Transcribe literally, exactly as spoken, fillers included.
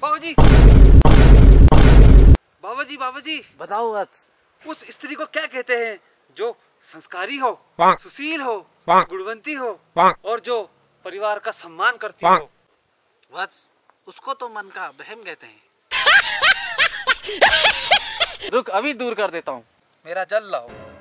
बाबा जी बाबा जी बाबा जी बताओ वत्स। उस स्त्री को क्या कहते हैं जो संस्कारी हो, सुशील हो, गुणवंती हो और जो परिवार का सम्मान करती हो? वत्स, उसको तो मन का बहम कहते हैं। रुक, अभी दूर कर देता हूँ। मेरा जल लाओ।